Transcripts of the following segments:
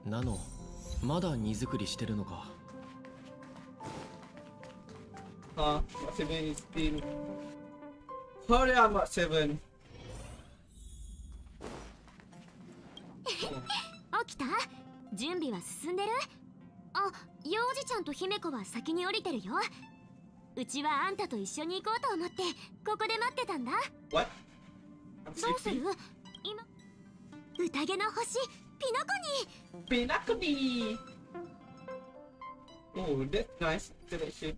ナノ、まだ荷造りしてるのか。 あ、7 is still. Hurry up, 7. 起きた？準備は進んでる？あ、幼児ちゃんと姫子は先に降りてるよ。うちはあんたと一緒に行こうと思ってここで待ってたんだ。 What? どうする？今宴の星ピノコニー。 Pinakuni! Oh, that's nice selection.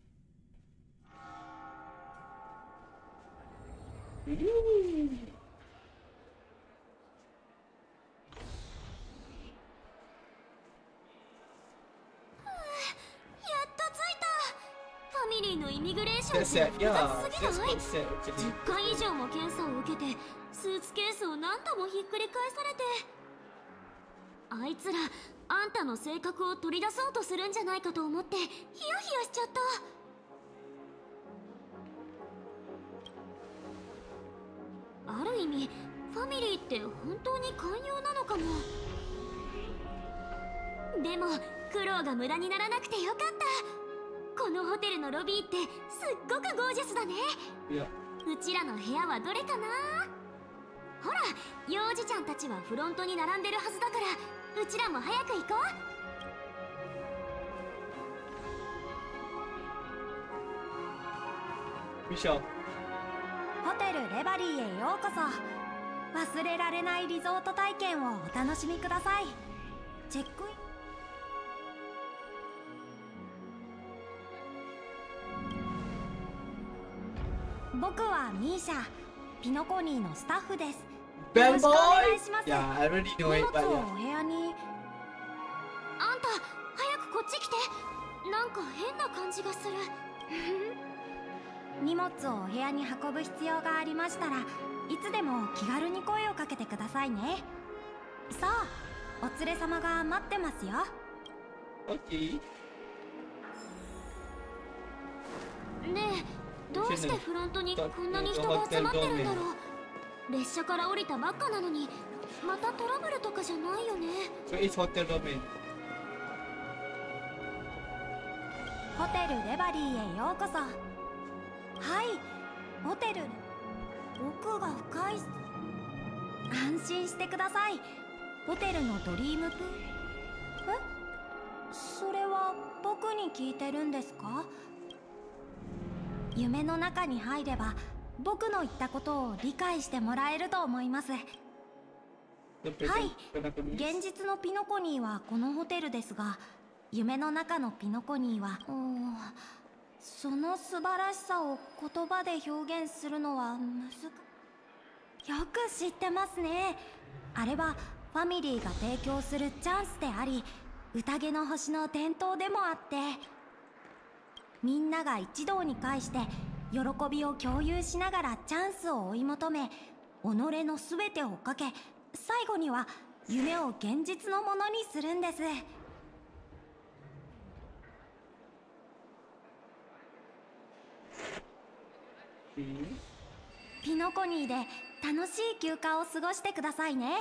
That's sad, yeah. That's quite sad actually. 10回以上も検査を受けてスーツケースを何度もひっくり返されて、あいつらあんたの性格を取り出そうとするんじゃないかと思ってヒヤヒヤしちゃった。ある意味ファミリーって本当に寛容なのかも。でも苦労が無駄にならなくてよかった。このホテルのロビーってすっごくゴージャスだね。 Yeah. うちらの部屋はどれかな。ほら、幼児ちゃんたちはフロントに並んでるはずだから、うちらも早く行こう。ミシャ。 ホテルレバリーへようこそ。忘れられないリゾート体験をお楽しみください。チェックイン。僕はミーシャ、ピノコニーのスタッフです。よろしくお願いします。 Yeah, I already know 荷 it, 物 but を yeah. お部屋に。 あんた、早くこっち来て。なんか変な感じがする。 荷物をお部屋に運ぶ必要がありましたらいつでも気軽に声をかけてくださいね。さあ、お連れ様が待ってますよ。 Okay. ねえ、どうしてフロントにこんなに人が集まってるんだろう。列車から降りたばっかなのにまたトラブルとかじゃないよね。 So it's hotel domain. ホテルレバリーへようこそ。はい、ホテル奥が深い。安心してください。ホテルのドリームプール。え、それは僕に聞いてるんですか？夢の中に入れば僕の言ったことを理解してもらえると思います。はい、 現実のピノコニーはこのホテルですが、夢の中のピノコニーはその素晴らしさを言葉で表現するのは難しい。よく知ってますね。あれはファミリーが提供するチャンスであり、宴の星の伝統でもあって、みんなが一堂に会して喜びを共有しながらチャンスを追い求め、己の全てをかけ、最後には夢を現実のものにするんです。ピノコニーで楽しい休暇を過ごしてくださいね。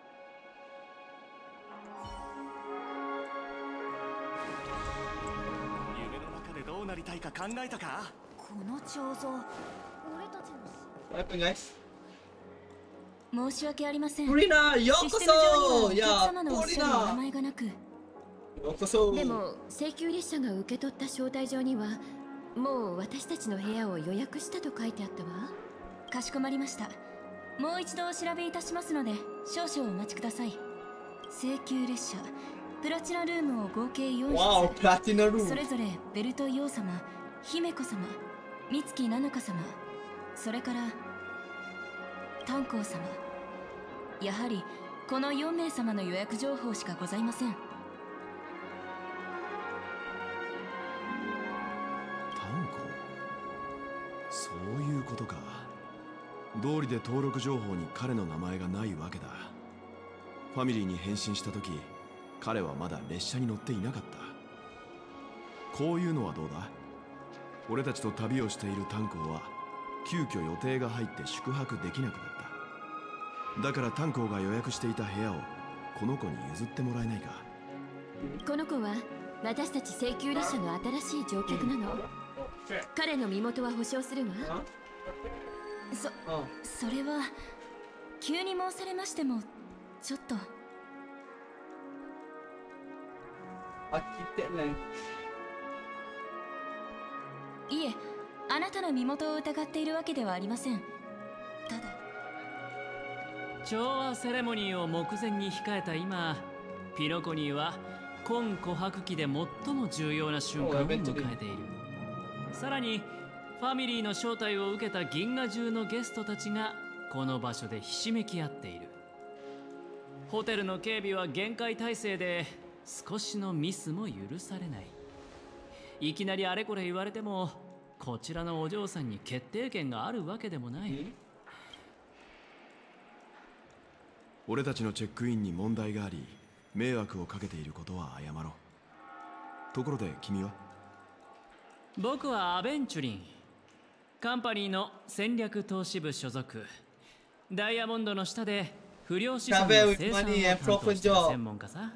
夢の中でどうなりたいか考えたか？ この彫像、俺たちの What happened, guys? 申し訳ありません。 Purina, ようこシステムそ。 上にはお客様のおっしゃるお名前がなく。 ようこそ。 でも請求列車が受け取った招待状にはもう私たちの部屋を予約したと書いてあったわ。 かしこまりました。もう一度お調べいたしますので少々お待ちください。請求列車プラチナルームを合計4室、 Wow, platinum room. それぞれベルトイオ様、姫子様、美月なのか様、それから炭鉱様。やはりこの4名様の予約情報しかございません。 炭鉱、そういうことか。道理で登録情報に彼の名前がないわけだ。ファミリーに変身した時、彼はまだ列車に乗っていなかった。こういうのはどうだ？俺たちと旅をしている炭鉱は急遽予定が入って宿泊できなくなった。だから炭鉱が予約していた部屋をこの子に譲ってもらえないか。 この子は私たち請求列車の新しい乗客なの。彼の身元は保証するわ。 それは急に申されましてもちょっと。いえ、あなたの身元を疑っているわけではありません。ただ調和セレモニーを目前に控えた今、ピノコニーは今琥珀期で最も重要な瞬間を迎えている。さらにファミリーの招待を受けた銀河中のゲストたちがこの場所でひしめき合っている。ホテルの警備は厳戒態勢で少しのミスも許されない。いきなりあれこれ言われてもこちらのお嬢さんに決定権があるわけでもない。 俺たちのチェックインに問題があり迷惑をかけていることは謝ろう。ところで君は？ 僕はアベンチュリン、カンパニーの戦略投資部所属。ダイヤモンドの下で不良資産の生産を担当している専門家さ。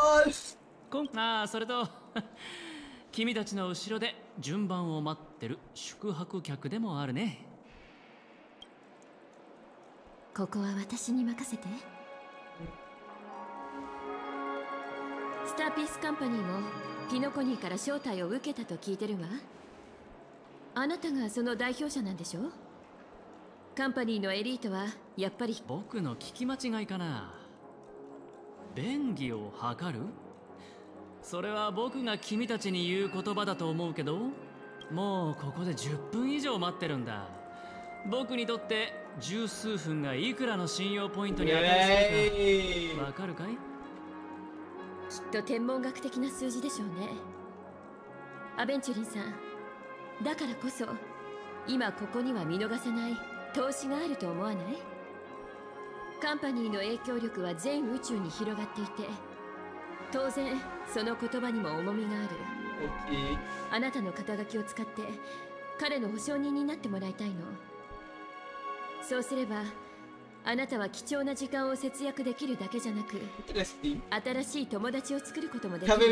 それと君たちの後ろで順番を待ってる宿泊客でもあるね。 ここは私に任せて。スターピースカンパニーもピノコニーから招待を受けたと聞いてるわ。あなたがその代表者なんでしょ？カンパニーのエリートはやっぱり。 僕の聞き間違いかな。便宜を図る？それは僕が君たちに言う言葉だと思うけど、もうここで10分以上待ってるんだ。僕にとって十数分がいくらの信用ポイントに値するかわかるかい？ きっと天文学的な数字でしょうね。アベンチュリンさん、だからこそ今ここには見逃せない投資があると思わない？カンパニーの影響力は全宇宙に広がっていて、当然その言葉にも重みがある。あなたの肩書きを使って彼の保証人になってもらいたいの。そうすればあなたは貴重な時間を節約できるだけじゃなく、新しい友達を作ることもできる。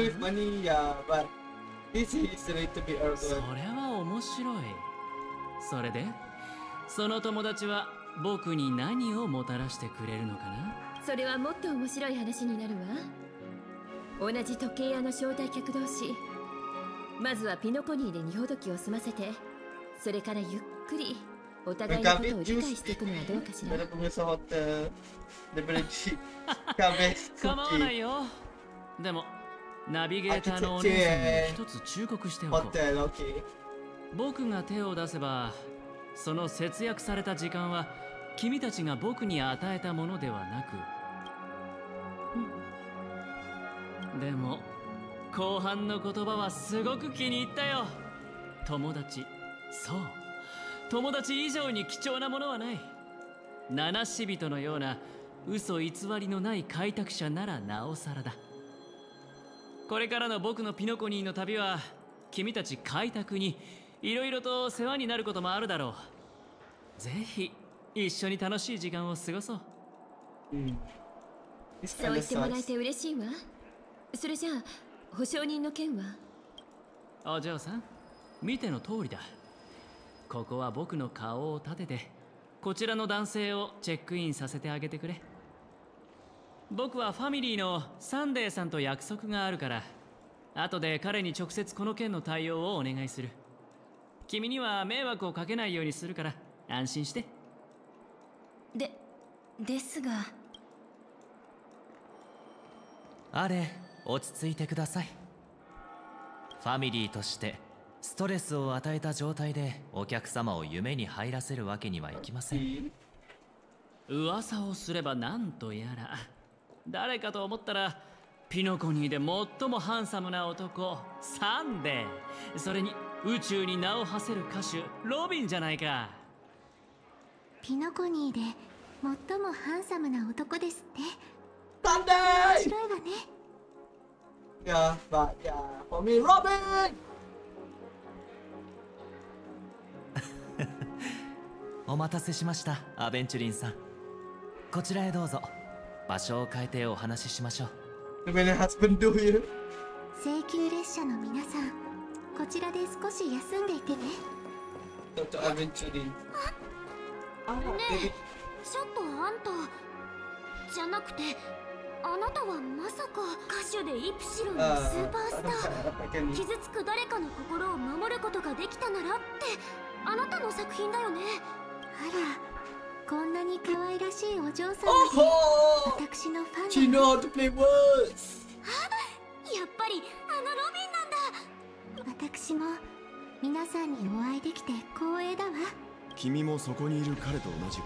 それは面白い。それでその友達は僕に何をもたらしてくれるのかな？ それはもっと面白い話になるわ。同じ時計屋の招待客同士、まずはピノコニーで荷ほどきを済ませて、それからゆっくりお互いのことを理解していくのはどうかしら。 構わないよ。でもナビゲーターのお姉さんに一つ忠告しておこう。僕が手を出せばその節約された時間は君たちが僕に与えたものではなく、でも後半の言葉はすごく気に入ったよ。友達、そう友達以上に貴重なものはない。七死人のような嘘偽りのない開拓者ならなおさらだ。これからの僕のピノコニーの旅は君たち開拓にいろいろと世話になることもあるだろう。ぜひ一緒に楽しい時間を過ごそう。 そう言ってもらえて嬉しいわ。それじゃあ保証人の件は？ お嬢さん、見ての通りだ。ここは僕の顔を立ててこちらの男性をチェックインさせてあげてくれ。僕はファミリーのサンデーさんと約束があるから、後で彼に直接この件の対応をお願いする。君には迷惑をかけないようにするから安心して。 ですが。 あれ、落ち着いてください。ファミリーとしてストレスを与えた状態でお客様を夢に入らせるわけにはいきません。 噂をすればなんとやら、誰かと思ったらピノコニーで最もハンサムな男サンデー、それに宇宙に名を馳せる歌手ロビンじゃないか。 ピノコニーで最もハンサムな男ですって。 サンデー面白いわね。 やばいやフォミロビンお待たせしました、アベンチュリンさん。こちらへどうぞ。 場所を変えてお話ししましょう。 Gimana husband do ya? 請求列車の皆さん、こちらで少し休んでいてね。 Dr. Aventurin. ねえ、ちょっとあんたじゃなくて、あなたはまさか歌手でイプシロンのスーパースター、傷つく誰かの心を守ることができたならってあなたの作品だよね。あら、こんなに可愛らしいお嬢さんで私のファン She know how to play words. やっぱりあのロビンなんだ。私も皆さんにお会いできて光栄だわ。 君もそこにいる彼と同じく。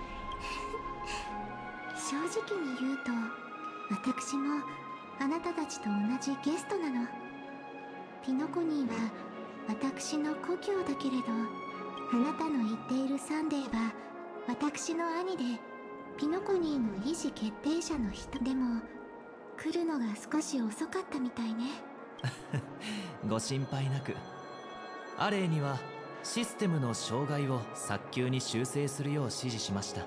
正直に言うと、私もあなたたちと同じゲストなの。ピノコニーは私の故郷だけれど、あなたの言っているサンデーは私の兄で、ピノコニーの意思決定者の人でも来るのが少し遅かったみたいね。 ご心配なく。アレイにはシステムの障害を早急に修正するよう指示しました。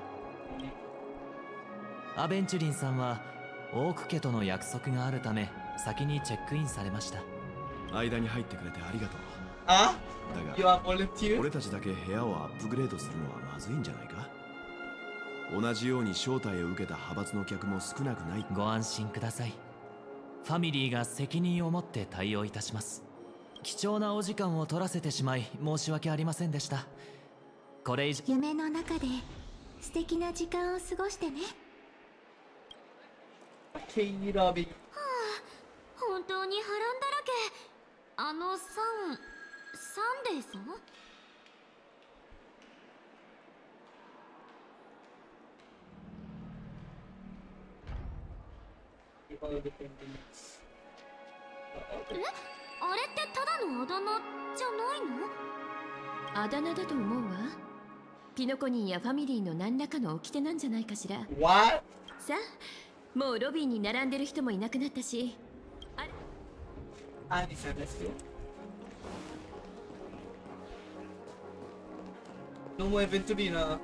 アベンチュリンさんはオーク家との約束があるため先にチェックインされました。 間に入ってくれてありがとう。 Ah? だ You が are volunteer? 俺たちだけ部屋をアップグレードするのはまずいんじゃないか。同じように招待を受けた派閥の客も少なくない。 ご安心ください。ファミリーが責任を持って対応いたします。貴重なお時間を取らせてしまい申し訳ありませんでした。これ以上。 夢の中で素敵な時間を過ごしてね。 Okay, Robin. 本当に波乱だらけ。あのサンデーさん。あれってただのあだ名じゃないの？ あだ名だと思うわ。ピノコニーやファミリーの何らかの掟なんじゃないかしら。 What? さあ、もうロビーに並んでる人もいなくなったし。 Ani sana sih. No more Aventurina.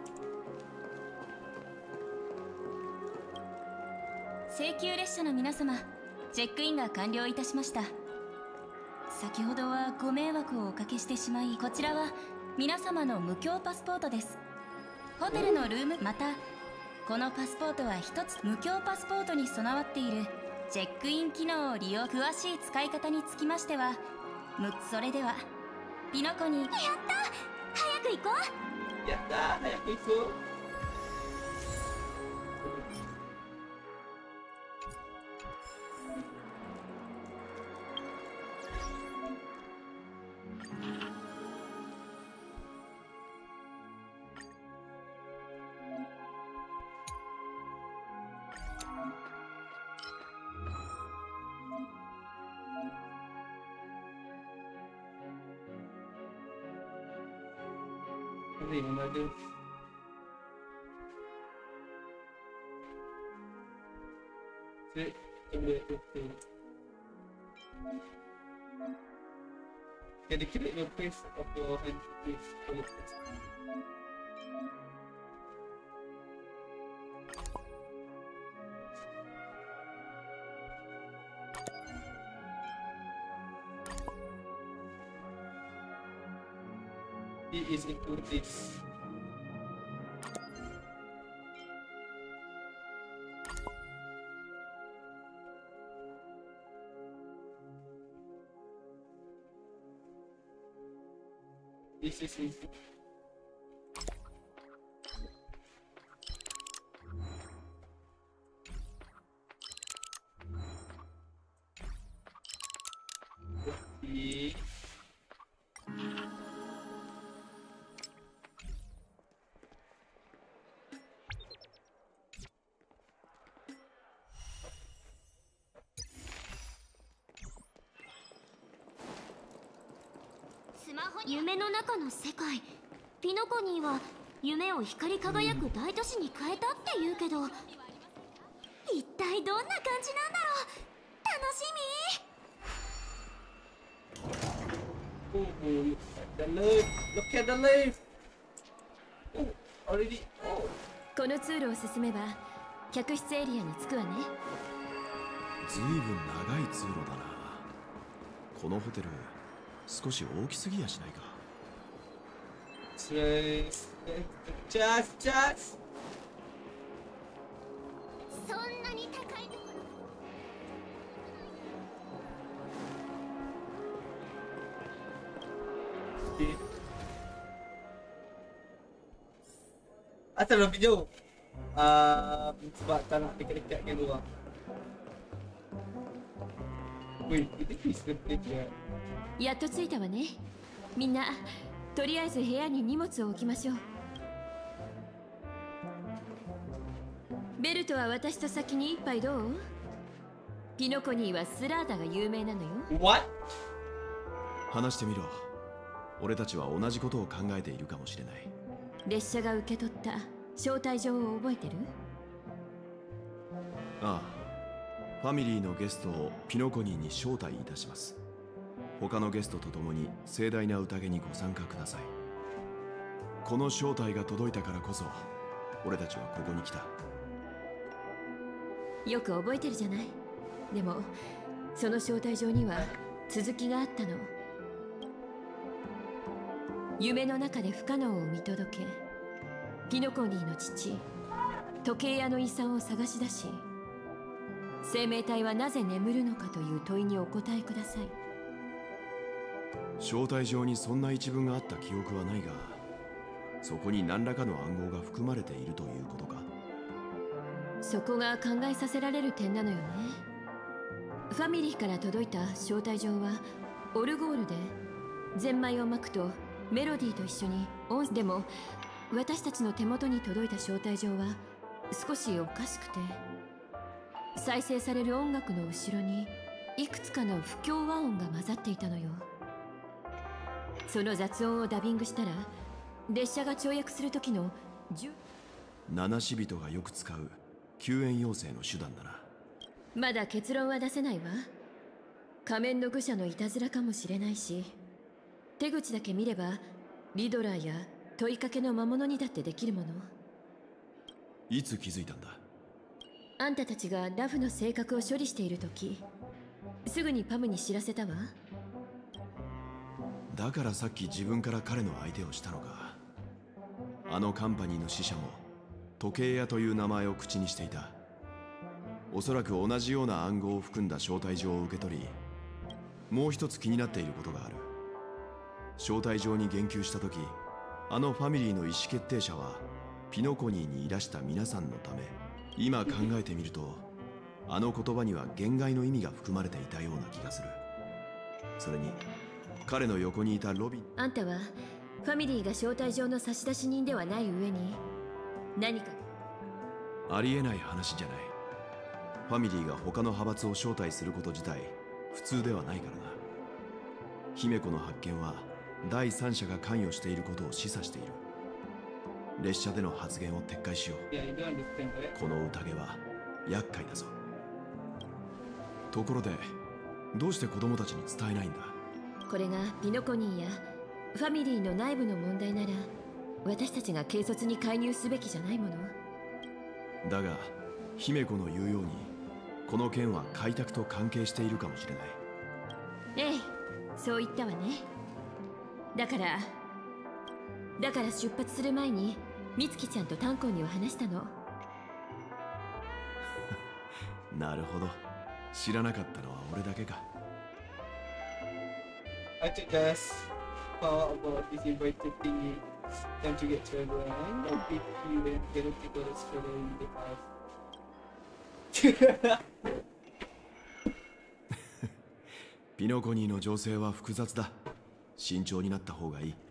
請求列車の皆様、チェックインが完了いたしました。先ほどはご迷惑をおかけしてしまい、こちらは皆様の無料パスポートです。ホテルのルーム、またこのパスポートは一つ無料パスポートに備わっているチェックイン機能を利用。詳しい使い方につきましてはそれではピノコに。やった、 早く行こう。 やったー、早く行こう。Mana dia? Cek, ambil okay. Can you create your place of your hand, please? He is into this. This is easy. Okay. .夢の中の世界、ピノコニーは夢を光り輝く大都市に変えたって言うけど、一体どんな感じなんだろう。楽しみ。 Oh, look at the lift. Look at the lift. Oh, already. Oh. この通路を進めば客室エリアに着くわね。 ずいぶん長い通路だな。このホテル少し大きすぎやしないか。 just そんなに高いところ。 Asal lebih jauh. Sebab tak nak dekat-dekat dengan luar. Wih, itu peaceful place ya. やっと着いたわね。みんなとりあえず部屋に荷物を置きましょう。ベルトは私と先に一杯どう？ピノコニーはスラーダが有名なのよ。 What? 話してみろ。俺たちは同じことを考えているかもしれない。 列車が受け取った招待状を覚えてる？ ああ。ファミリーのゲストをピノコニーに招待いたします。他のゲストと共に盛大な宴にご参加ください。この招待が届いたからこそ俺たちはここに来た。 よく覚えてるじゃない。でもその招待状には続きがあったの。夢の中で不可能を見届け、ピノコニーの父時計屋の遺産を探し出し、生命体はなぜ眠るのかという問いにお答えください。 招待状にそんな一文があった記憶はないが、そこに何らかの暗号が含まれているということか。 そこが考えさせられる点なのよね。ファミリーから届いた招待状はオルゴールで、ゼンマイを巻くとメロディーと一緒に音でも、私たちの手元に届いた招待状は少しおかしくて、再生される音楽の後ろにいくつかの不協和音が混ざっていたのよ。その雑音をダビングしたら、列車が跳躍する時の七死人がよく使う救援要請の手段だな。 まだ結論は出せないわ。仮面の愚者のいたずらかもしれないし、手口だけ見ればリドラーや問いかけの魔物にだってできるもの。 いつ気づいたんだ？ あんたたちがラフの性格を処理している時、すぐにパムに知らせたわ。 だからさっき自分から彼の相手をしたのか。あのカンパニーの使者も時計屋という名前を口にしていた。おそらく同じような暗号を含んだ招待状を受け取り、もう一つ気になっていることがある。招待状に言及した時、あのファミリーの意思決定者はピノコニーにいらした皆さんのため。今考えてみると、あの言葉には言外の意味が含まれていたような気がする。それに彼の横にいたロビン。 あんたはファミリーが招待状の差出人ではない上に、何かありえない話じゃない。ファミリーが他の派閥を招待すること自体普通ではないからな。姫子の発見は第三者が関与していることを示唆している。列車での発言を撤回しよう。この宴は厄介だぞ。ところで、どうして子供たちに伝えないんだ？ これがピノコニーやファミリーの内部の問題なら、私たちが軽率に介入すべきじゃないもの。 だが姫子の言うように、この件は開拓と関係しているかもしれない。 ええ、そう言ったわね。だから出発する前に美月ちゃんとタンコンには話したの。 なるほど。知らなかったのは俺だけか。 I think that's all about this invited thingy. Time to get to everyone. I'll pick you and get a ticket to school in the house. ピノコニーの情勢は複雑だ。慎重になった方がいい。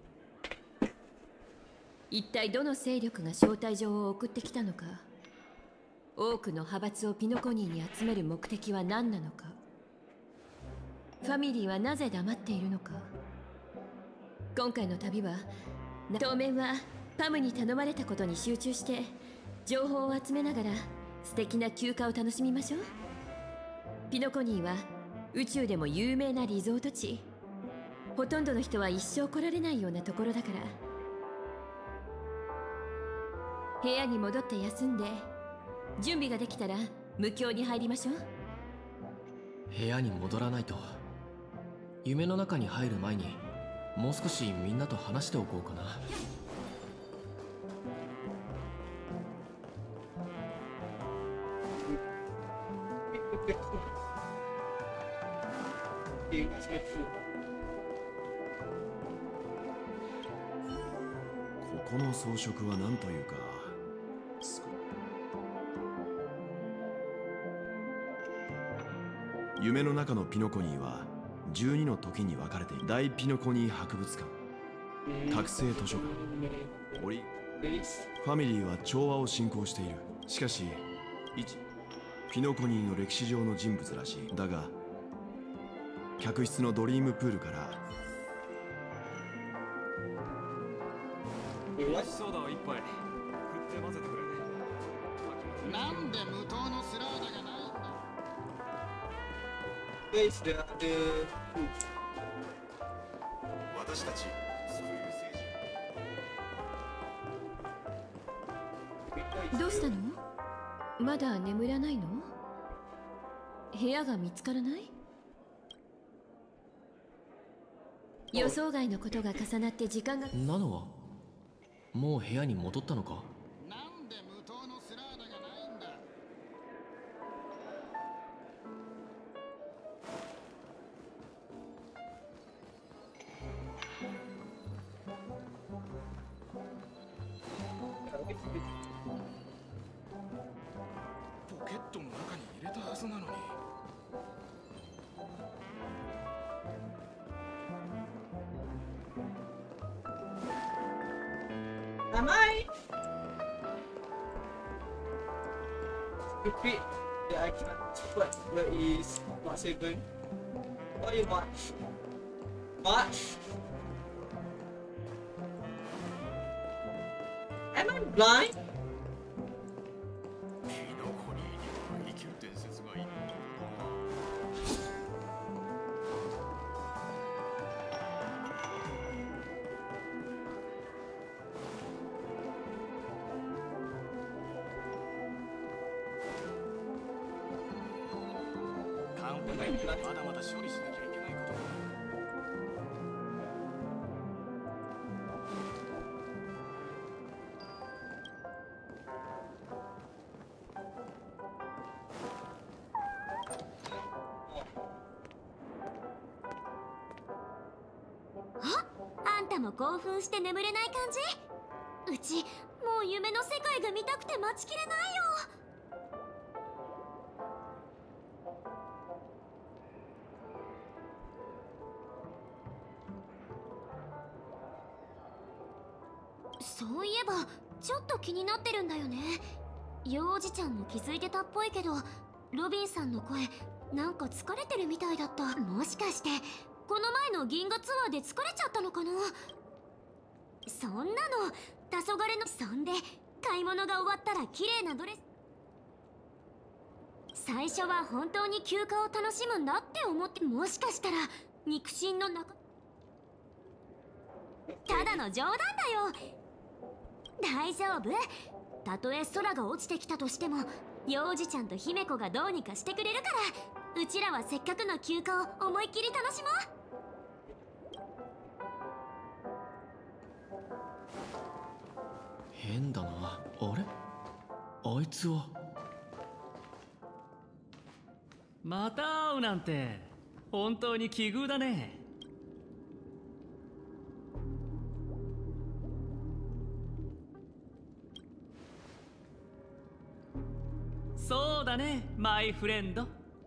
一体どの勢力が招待状を送ってきたのか、多くの派閥をピノコニーに集める目的は何なのか、ファミリーはなぜ黙っているのか。今回の旅は当面はパムに頼まれたことに集中して情報を集めながら素敵な休暇を楽しみましょう。ピノコニーは宇宙でも有名なリゾート地、ほとんどの人は一生来られないようなところだから。部屋に戻って休んで、 準備ができたら無教に入りましょう。 部屋に戻らないと。夢の中に入る前にもう少しみんなと話しておこうかな。 ここの装飾は何というか、夢の中のピノコニーは12の時に分かれている。大ピノコニー博物館、覚醒図書館、ファミリーは調和を信仰している。しかしピノコニーの歴史上の人物らしい。だが客室のドリームプールからソーダを一杯振って混ぜてくれ。 なんで無糖のスラーダがないんだ。 私たちそういう政治。 どうしたの？まだ眠らないの？部屋が見つからない？予想外のことが重なって時間が。 ナノはもう部屋に戻ったのか？ なんで無糖のスラーダがないんだ。 ポケットの中に入れたはずなのに。 Am I? Repeat that I cannot spot where is Mark 7. Where are you, Mark? Mark? Am I blind? ピノコニーには生きる伝説がいる。カウントダウンにはまだまだ処理しなきゃいけないことが。 あんたも興奮して眠れない感じ？うちもう夢の世界が見たくて待ちきれないよ。そういえばちょっと気になってるんだよね。幼児ちゃんも気づいてたっぽいけど、ロビンさんの声なんか疲れてるみたいだった。もしかしてこの前の銀河ツアーで疲れちゃったのかな。そんなの黄昏の。そんで買い物が終わったら綺麗なドレス。最初は本当に休暇を楽しむんだって思って、もしかしたら肉親の中。ただの冗談だよ。大丈夫。たとえ空が落ちてきたとしても幼児ちゃんと姫子がどうにかしてくれるから、うちらはせっかくの休暇を思いっきり楽しもう。 変だな。あれ？あいつは。 また会うなんて本当に奇遇だね。そうだね、マイフレンド。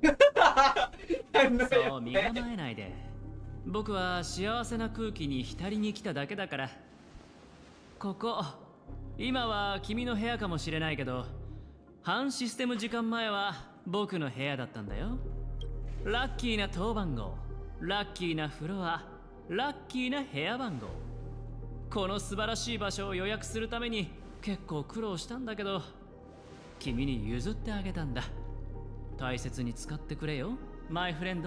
そう身構えないで。僕は幸せな空気に浸りに来ただけだから。ここ今は君の部屋かもしれないけど、半システム時間前は僕の部屋だったんだよ。ラッキーな当番号、ラッキーなフロア、ラッキーな部屋番号。この素晴らしい場所を予約するために結構苦労したんだけど、君に譲ってあげたんだ。大切に使ってくれよ、マイフレンド。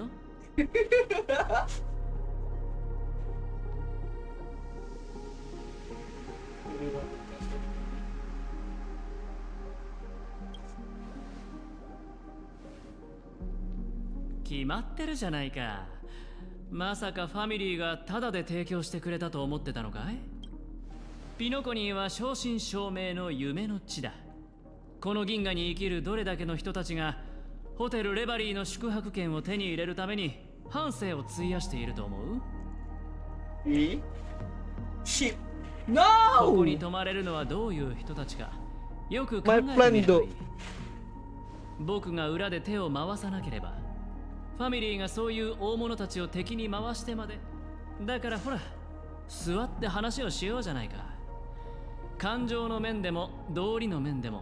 決まってるじゃないか。まさかファミリーがタダで提供してくれたと思ってたのかい？ピノコニーは正真正銘の夢の地だ。この銀河に生きるどれだけの人たちがホテルレバリーの宿泊券を手に入れるために半生を費やしていると思う？ No! ここに泊まれるのはどういう人たちかよく考えてみればいい。僕が裏で手を回さなければファミリーがそういう大物たちを敵に回してまで。だからほら、座って話をしようじゃないか。感情の面でも道理の面でも。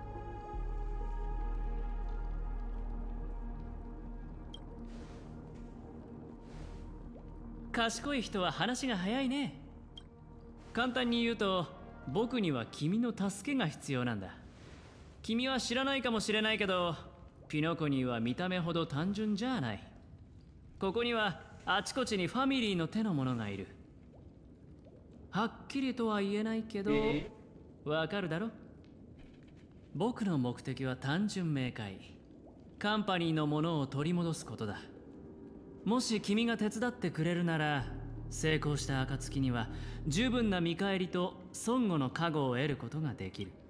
賢い人は話が早いね。簡単に言うと、僕には君の助けが必要なんだ。君は知らないかもしれないけど、ピノコニーは見た目ほど単純じゃない。ここにはあちこちにファミリーの手の者がいる。はっきりとは言えないけど、わかるだろ？僕の目的は単純明快。カンパニーのものを取り戻すことだ。もし君が手伝ってくれるなら、成功した暁には十分な見返りと孫悟の加護を得ることができる。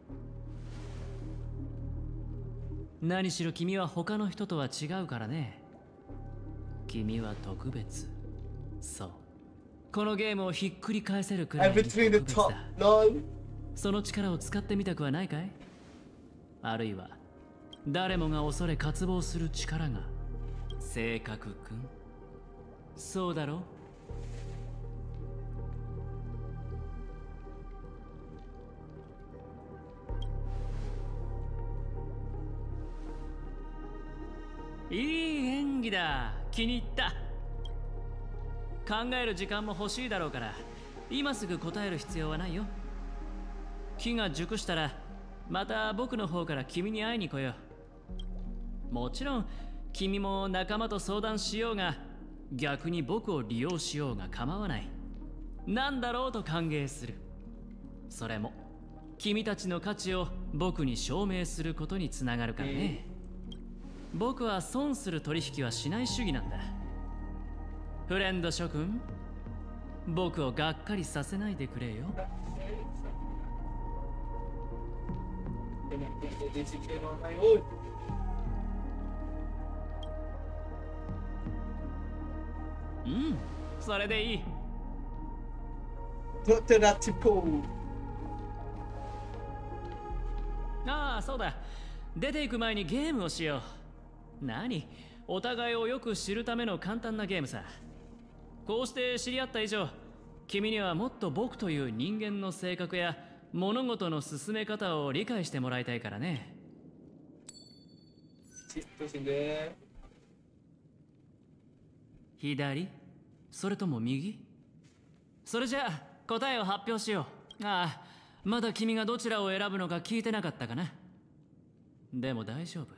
何しろ君は他の人とは違うからね。君は特別。そう。このゲームをひっくり返せるくらいに特別だ。その力を使ってみたくはないかい？あるいは誰もが恐れ渇望する力が。性格くん、そうだろ？いい演技だ。気に入った。考える時間も欲しいだろうから、今すぐ答える必要はないよ。機が熟したらまた僕の方から君に会いに来よう。もちろん君も仲間と相談しようが、逆に僕を利用しようが構わない。何だろうと歓迎する。それも君たちの価値を僕に証明することにつながるからね。僕は損する取引はしない主義なんだ。フレンド諸君、僕をがっかりさせないでくれよ。うん、それでいい。ああ、そうだ。出ていく前にゲームをしよう。何？お互いをよく知るための簡単なゲームさ。こうして知り合った以上、君にはもっと僕という人間の性格や物事の進め方を理解してもらいたいからね。左？それとも右？それじゃあ答えを発表しよう。ああ、まだ君がどちらを選ぶのか聞いてなかったかな。でも大丈夫。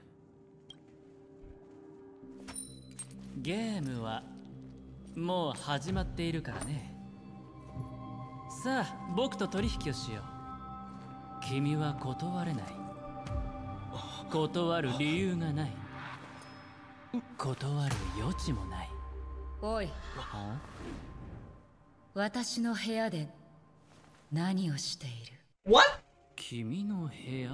ゲームはもう始まっているからね。さあ、僕と取引をしよう。君は断れない。断る理由がない。断る余地もない。 おい、私の部屋で何をしている？ What？ 君の部屋？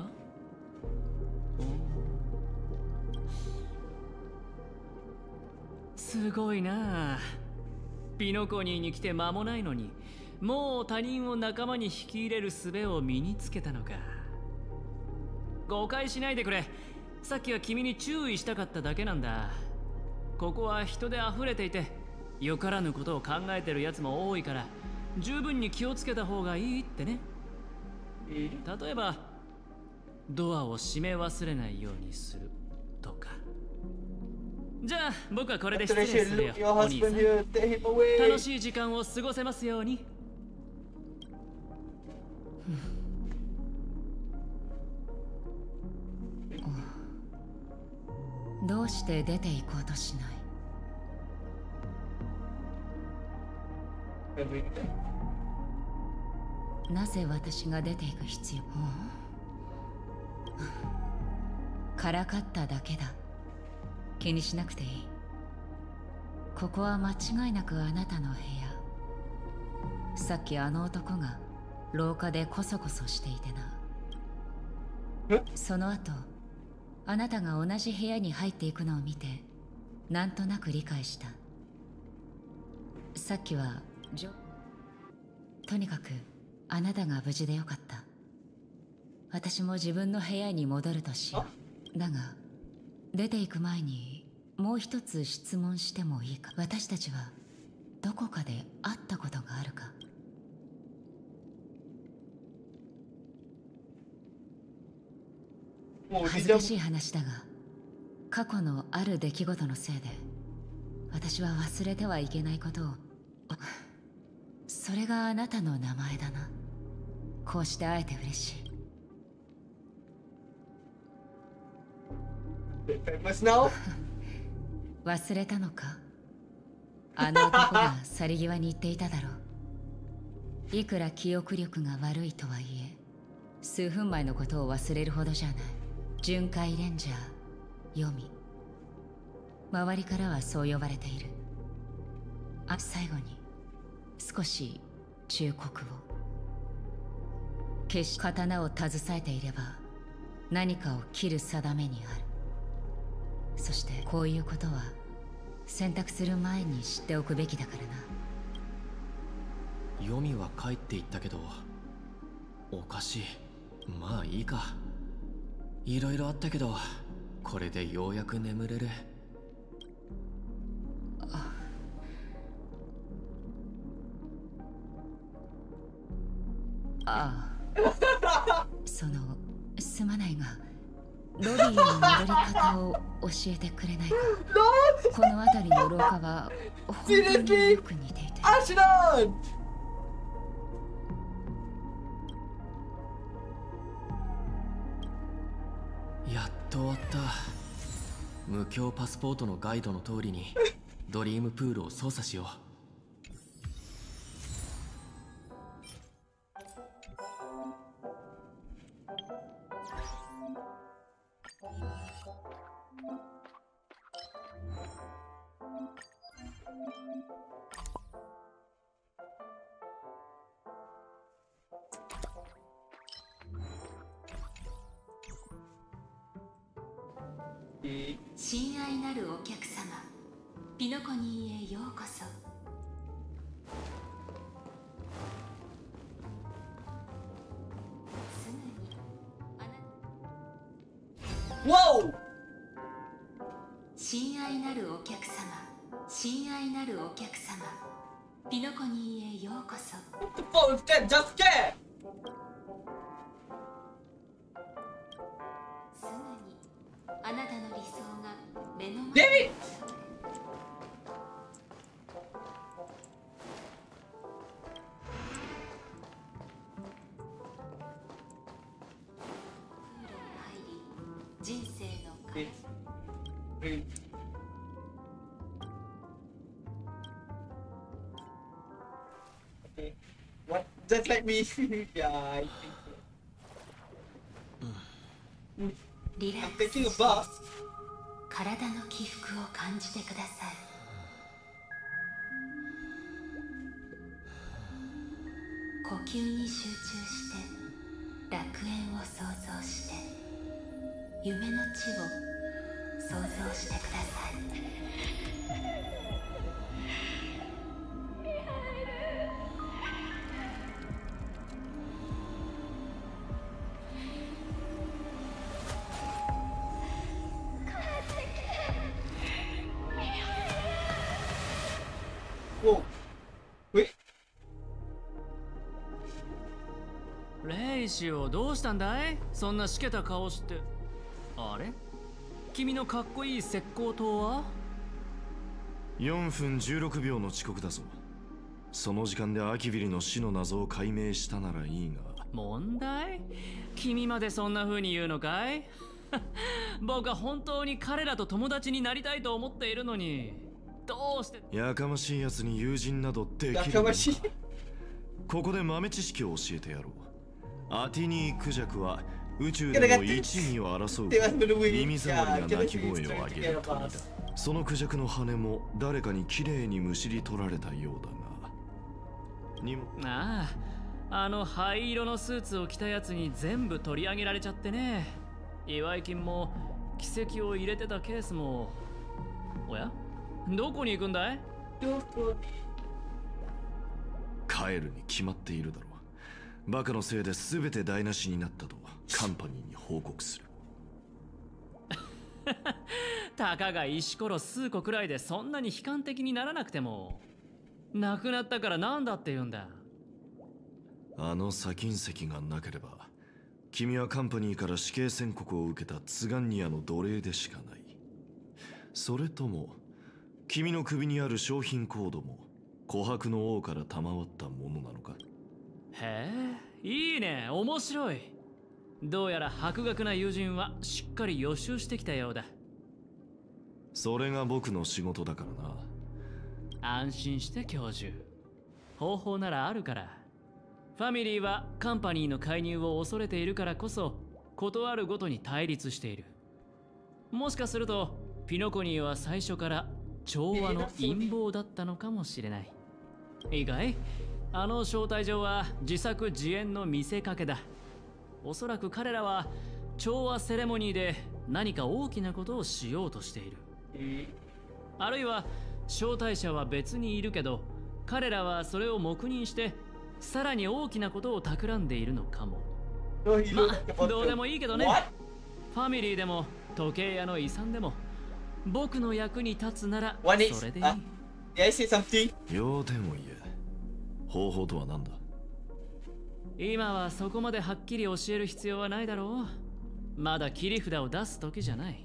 すごいなあ。ピノコニーに来て間もないのに、もう他人を仲間に引き入れる術を身につけたのか。誤解しないでくれ。さっきは君に注意したかっただけなんだ。ここは人で溢れていて、よからぬことを考えてるやつも多いから、十分に気をつけた方がいいってね。例えばドアを閉め忘れないようにするとか。じゃあ僕はこれで失礼するよ、お兄さん。楽しい時間を過ごせますように。 どうして出て行こうとしない？なぜ私が出ていく必要？からかっただけだ。気にしなくていい。 ここは間違いなくあなたの部屋。さっきあの男が廊下でコソコソしていてな。その後あなたが同じ部屋に入っていくのを見てなんとなく理解した。さっきはとにかくあなたが無事でよかった。私も自分の部屋に戻るとしよう。だが出ていく前にもう一つ質問してもいいか。私たちはどこかで会ったことがあるか。恥ずかしい話だが、過去のある出来事のせいで私は忘れてはいけないことを。それがあなたの名前だな。こうして会えて嬉しい。忘れたのか。あの男が去り際に言っていただろう。いくら記憶力が悪いとはいえ数分前のことを忘れるほどじゃない。巡回レンジャーヨミ、周りからはそう呼ばれている。最後に少し忠告を。決して刀を携えていれば何かを切る定めにある。そしてこういうことは選択する前に知っておくべきだからな。 ヨミは帰っていったけどおかしい。まあいいか。いろいろあったけどこれでようやく眠れる。 そのすまないがロビーへの戻り方を教えてくれないか。この辺りの廊下は本当によく似ていて。 やっと終わった。無境パスポートのガイドの通りにドリームプールを操作しよう。 親愛なるお客様、ピノコニーへようこそ。すぐに親愛なるお客様、親愛なるお客様、ピノコニーへようこそ。あなたの理想が目の前に。デビッ！人生の壁。 Okay. What? Just like me. Yeah, I think so. リラックスして体の起伏を感じてください。呼吸に集中して楽園を想像して夢の地を想像してください。 レイシオ、どうしたんだい？そんなしけた顔して。あれ？君のかっこいい石膏刀は ？4分16秒の遅刻だぞ。その時間でアキビリの死の謎を解明したならいいが。 問題？君までそんな風に言うのかい？僕は本当に彼らと友達になりたいと思っているのに、どうして？ やかましいやつに友人などできるのか。やかましい。ここで豆知識を教えてやろう。アティニークジャクは宇宙でも1、2を争う耳障りな鳴き声を上げる鳥だ。 そのクジャクの羽も誰かにきれいにむしり取られたようだが。 ああ、あの灰色のスーツを着たやつに全部取り上げられちゃってね。祝い金も奇跡を入れてたケースも。おや、どこに行くんだい？ 帰るに決まっているだろう。バカのせいで全て台無しになったとカンパニーに報告する。 たかが石ころ数個くらいでそんなに悲観的にならなくても。亡くなったからなんだって言うんだ。 あの砂金石がなければ君はカンパニーから死刑宣告を受けたツガンニアの奴隷でしかない。それとも君の首にある商品コードも琥珀の王から賜ったものなのか？ へえ、いいね、面白い。どうやら博学な友人はしっかり予習してきたようだ。 それが僕の仕事だからな。 安心して教授、方法ならあるから。ファミリーはカンパニーの介入を恐れているからこそ事あるごとに対立している。もしかするとピノコニーは最初から調和の陰謀だったのかもしれない。意外、あの招待状は自作自演の見せかけだ。おそらく彼らは調和セレモニーで何か大きなことをしようとしている。あるいは招待者は別にいるけど彼らはそれを黙認してさらに大きなことを企んでいるのかも。まあどうでもいいけどね。ファミリーでも時計屋の遺産でも僕の役に立つならそれでいい。 要点を言え。方法とは何だ？ 今はそこまではっきり教える必要はないだろう。まだ切り札を出す時じゃない。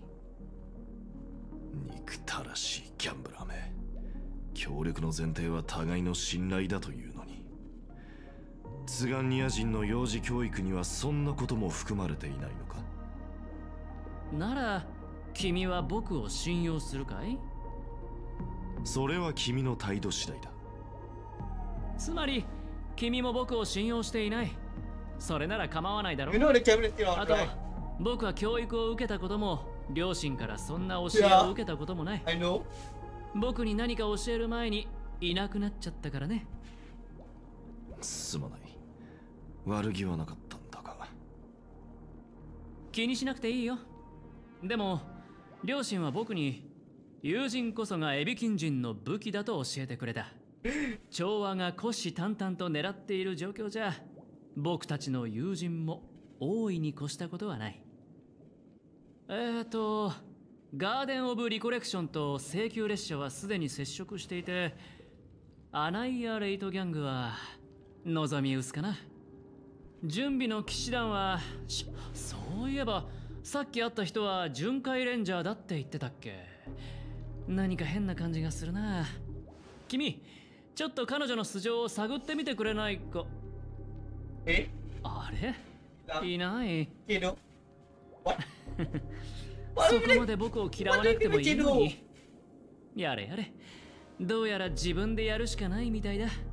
憎たらしいギャンブラーめ。協力の前提は互いの信頼だというのに。ツガンニア人の幼児教育にはそんなことも含まれていないのか？ なら君は僕を信用するかい？ それは君の態度次第だ。 つまり君も僕を信用していない。それなら構わないだろう。あと僕は教育を受けたことも両親からそんな教えを受けたこともない。僕に何か教える前にいなくなっちゃったからね。 すまない。悪気はなかったんだが。 気にしなくていいよ。でも両親は僕に友人こそがエビキン人の武器だと教えてくれた。調和が虎視眈々と狙っている状況じゃ僕たちの友人も大いに越したことはない。ガーデン・オブ・リコレクションと請求列車はすでに接触していて、アナイア・レイトギャングは望み薄かな。準備の騎士団はそういえばさっき会った人は巡回レンジャーだって言ってたっけ。何か変な感じがするな。君ちょっと彼女の素性を探ってみてくれないか？あれ？いない。そこまで僕を嫌わなくてもいいのに。やれやれ。どうやら自分でやるしかないみたいだ。